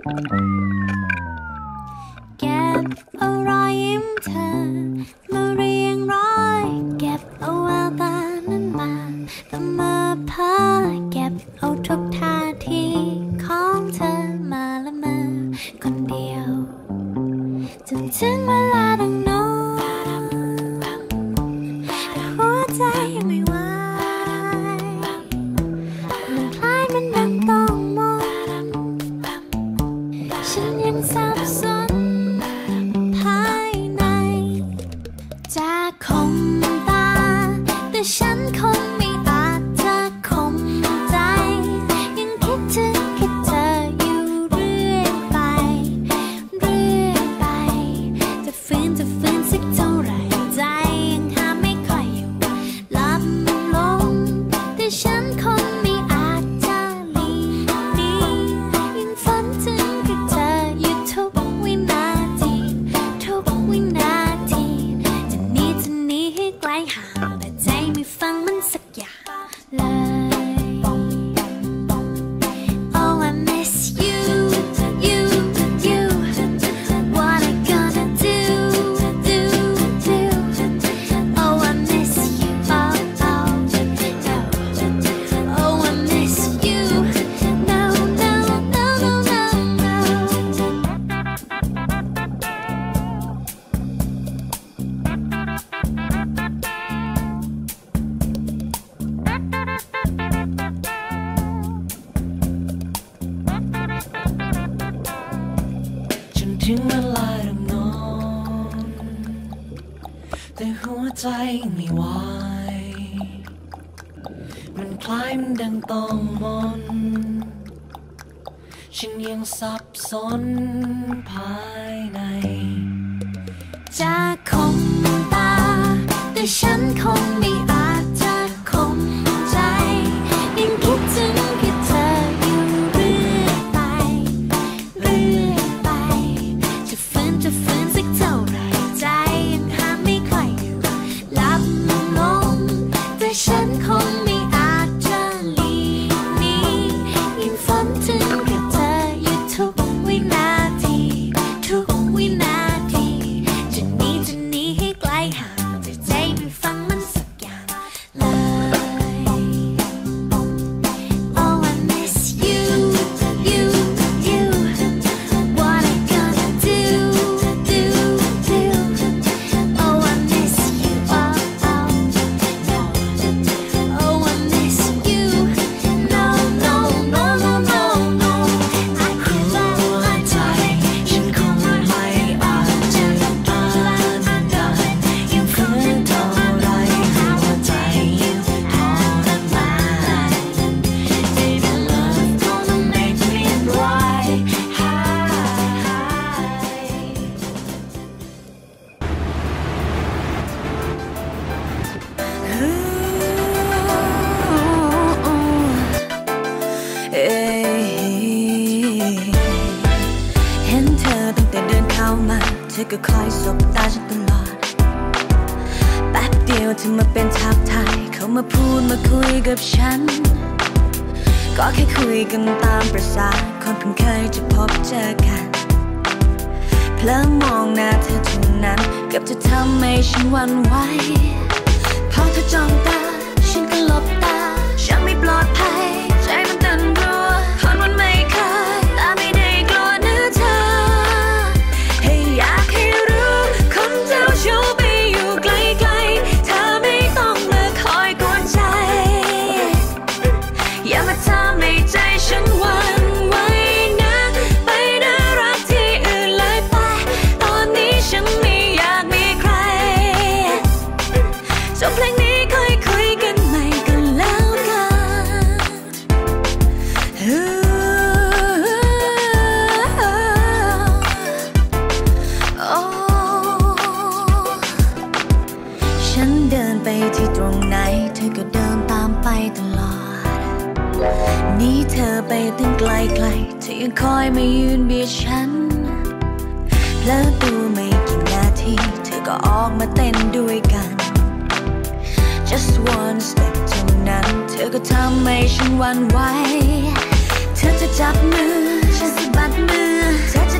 เก็บเอารอยยิ้มเธอมาเรียงร้อยเก็บเอาแววตานั้นมาแต่มาเพ้อเก็บเอาทุกท่าทีของเธอมาละเมอคนเดียวจนถึงเวลาดังโน้นแต่หัวใจยังไม่ไหวมันคล้ายมันดังต้องมองฉันยังสับสนภายในจะคมตาแต่ฉันคงไม่อาจจะคมใจยังคิดถึงคิดเธออยู่เรื่อยไปเรื่อยไปจะฟื้นสักเท่าไหร่ใจยังหาไม่ค่อยอยู่หลับลงแต่ฉันคงไม่อาจจะหลีกหนียังฝันถึงคิดเธออยู่ทุกวินาทีทุกวินาทีจะหนีให้ไกลห่างแต่ใจไม่ฟังมันสักอย่างเลย Oh I miss you you you what I gonna do Oh I miss you oh oh I miss you no no no no no จนถึงเวลาต้องนอนแต่หัวใจไม่ไหวมันคล้ายมันดังต้องมนฉันยังสับสนภายในจะคมตาแต่ฉันคงไม่อาจจะคมใจยังคิดถึงคิดเธออยู่เรื่อยไปเรื่อยไปจะฟื้นสักเท่าไหร่ใจยังหาไม่ค่อยอยู่หลับลงแต่ฉันคงไม่อาจจะหลีกหนียังฝันถึงคิดเธออยู่ทุกวินาทีทุกวินาทีจะหนีให้ไกลห่างแต่ใจไม่ฟังมันสักอย่างเลย Oh I miss you you you what I gonna do Oh I miss you oh oh I miss you no no no no no no I can't let my ใจฉันคงไม่อาจจะต้านได้ยังฝืนเท่าไรหัวใจยังทรมาน Baby love gonna make me right เห็นเธอตั้งแต่เดินเข้ามาเธอก็คอยสบตาฉันตลอดแป๊บเดียวเธอมาเป็นทักทายเขามาพูดมาคุยกับฉันก็แค่คุยกันตามประสาคนเพิ่งเคยจะพบเจอกันเพลิงมองหน้าเธอเท่านั้นเกือบจะทำให้ฉันหวั่นไหวพอเธอจ้องตาฉันก็หลบตาฉันไม่ปลอดภัยใจมันเต้นรัวคนมันไม่เคยแต่ไม่ได้กลัวเนื้อเธอให้อยากให้รู้คนเจ้าชู้ไปอยู่ไกลๆเธอไม่ต้องมาคอยกวนใจอย่ามาทำให้ใจฉันหวั่นไหวนะไปน่ารักที่อื่นเลยไปตอนนี้ฉันไม่อยากมีใครจบเพลงนี้ค่อยคุยกันใหม่กันแล้วฉันเดินไปที่ตรงไหนเธอก็เดินตามไปตลอดหนีเธอไปตั้งไกลๆเธอยังคอยมายืนเบียดฉันเพลอตัวไม่กี่นาทีเธอก็ออกมาเต้นด้วยกัน just one step เท่านั้นเธอก็ทำให้ฉันหวั่นไหวเธอจะจับมือฉันสะบัดมือเธอ